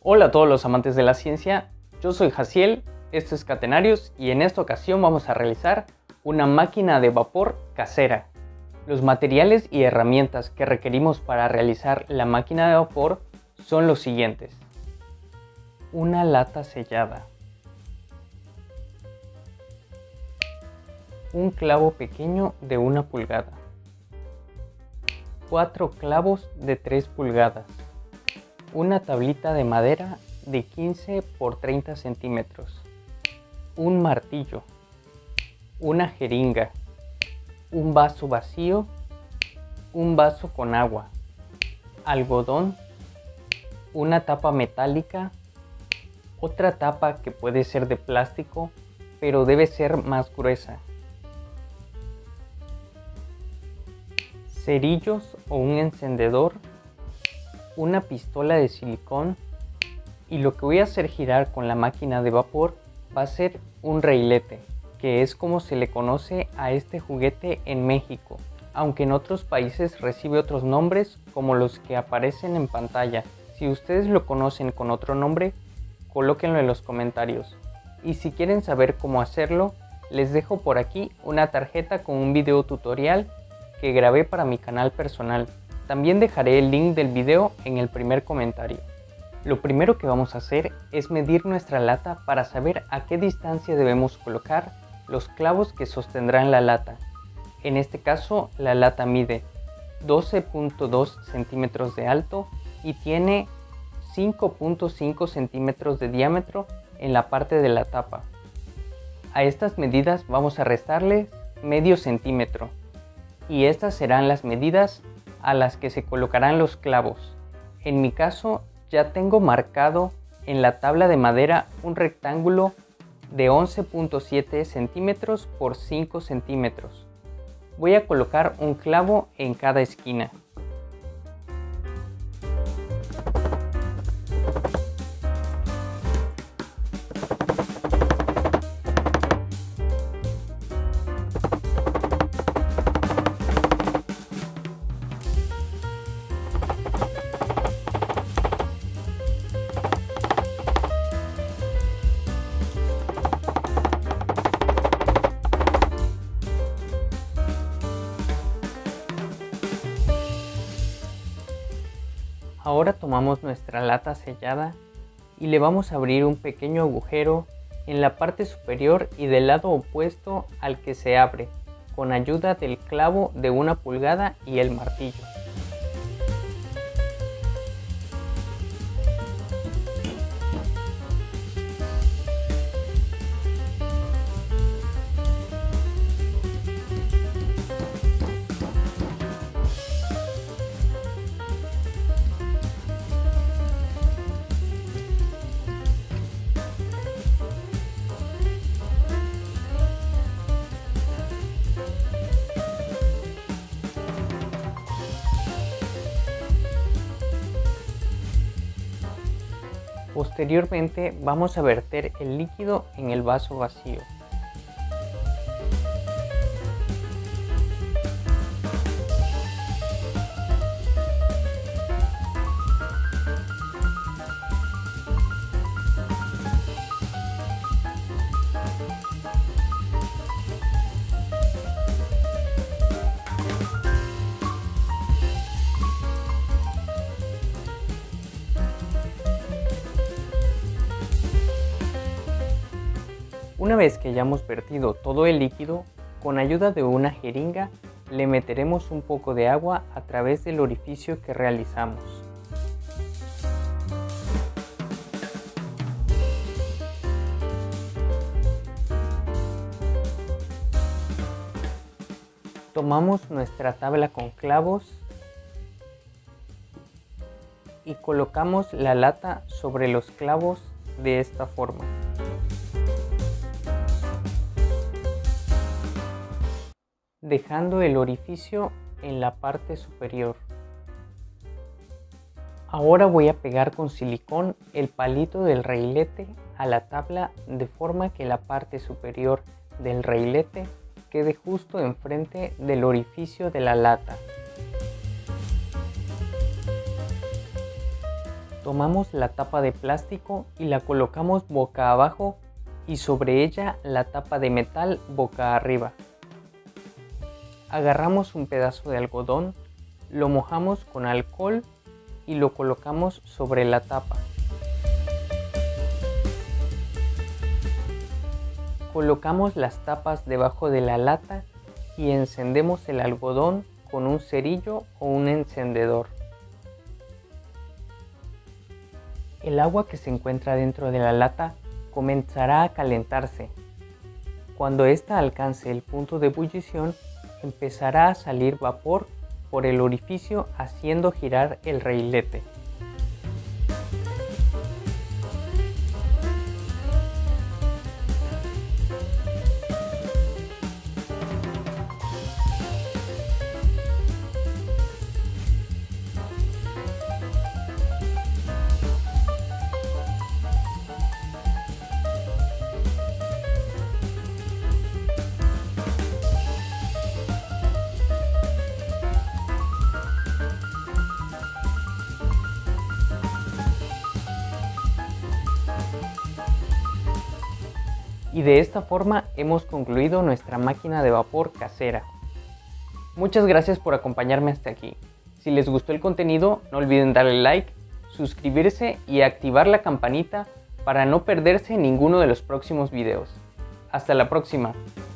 Hola a todos los amantes de la ciencia, yo soy Jaciel, esto es Catenarios y en esta ocasión vamos a realizar una máquina de vapor casera. Los materiales y herramientas que requerimos para realizar la máquina de vapor son los siguientes. Una lata sellada, un clavo pequeño de 1 pulgada, 4 clavos de 3 pulgadas, una tablita de madera de 15 por 30 centímetros, un martillo, una jeringa, un vaso vacío, un vaso con agua, algodón, una tapa metálica, otra tapa que puede ser de plástico, pero debe ser más gruesa, cerillos o un encendedor, una pistola de silicón y lo que voy a hacer girar con la máquina de vapor va a ser un reilete, que es como se le conoce a este juguete en México, aunque en otros países recibe otros nombres como los que aparecen en pantalla. Si ustedes lo conocen con otro nombre, colóquenlo en los comentarios. Y si quieren saber cómo hacerlo, les dejo por aquí una tarjeta con un video tutorial que grabé para mi canal personal. También dejaré el link del video en el primer comentario. Lo primero que vamos a hacer es medir nuestra lata para saber a qué distancia debemos colocar los clavos que sostendrán la lata. En este caso, la lata mide 12.2 centímetros de alto y tiene 5.5 centímetros de diámetro en la parte de la tapa. A estas medidas vamos a restarle medio centímetro y estas serán las medidas a las que se colocarán los clavos. En mi caso ya tengo marcado en la tabla de madera un rectángulo de 11.7 centímetros por 5 centímetros. Voy a colocar un clavo en cada esquina. Ahora tomamos nuestra lata sellada y le vamos a abrir un pequeño agujero en la parte superior y del lado opuesto al que se abre, con ayuda del clavo de 1 pulgada y el martillo. Posteriormente vamos a verter el líquido en el vaso vacío. Una vez que hayamos vertido todo el líquido, con ayuda de una jeringa le meteremos un poco de agua a través del orificio que realizamos. Tomamos nuestra tabla con clavos y colocamos la lata sobre los clavos de esta forma. Dejando el orificio en la parte superior. Ahora voy a pegar con silicón el palito del reilete a la tabla de forma que la parte superior del reilete quede justo enfrente del orificio de la lata. Tomamos la tapa de plástico y la colocamos boca abajo y sobre ella la tapa de metal boca arriba. Agarramos un pedazo de algodón, lo mojamos con alcohol y lo colocamos sobre la tapa. Colocamos las tapas debajo de la lata y encendemos el algodón con un cerillo o un encendedor. El agua que se encuentra dentro de la lata comenzará a calentarse. Cuando ésta alcance el punto de ebullición, empezará a salir vapor por el orificio haciendo girar el reilete. Y de esta forma hemos concluido nuestra máquina de vapor casera. Muchas gracias por acompañarme hasta aquí. Si les gustó el contenido, no olviden darle like, suscribirse y activar la campanita para no perderse ninguno de los próximos videos. Hasta la próxima.